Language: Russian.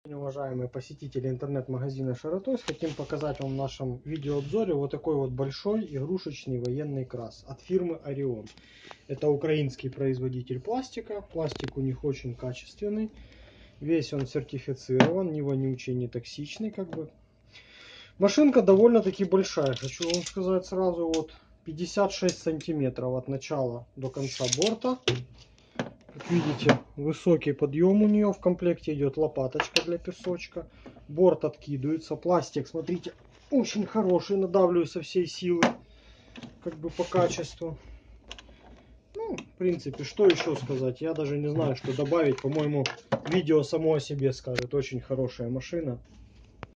Уважаемые посетители интернет-магазина Шаратойс, хотим показать вам в нашем видеообзоре вот такой вот большой игрушечный военный крас от фирмы Orion. Это украинский производитель пластика. Пластик у них очень качественный. Весь он сертифицирован, не вонючий, не токсичный как бы. Машинка довольно-таки большая, хочу вам сказать сразу. Вот 56 сантиметров от начала до конца борта. Как видите, высокий подъем у нее, в комплекте идет лопаточка для песочка. Борт откидывается, пластик, смотрите, очень хороший, надавливаю со всей силы, как бы по качеству. Ну, в принципе, что еще сказать, я даже не знаю, что добавить. По-моему, видео само о себе скажет, очень хорошая машина.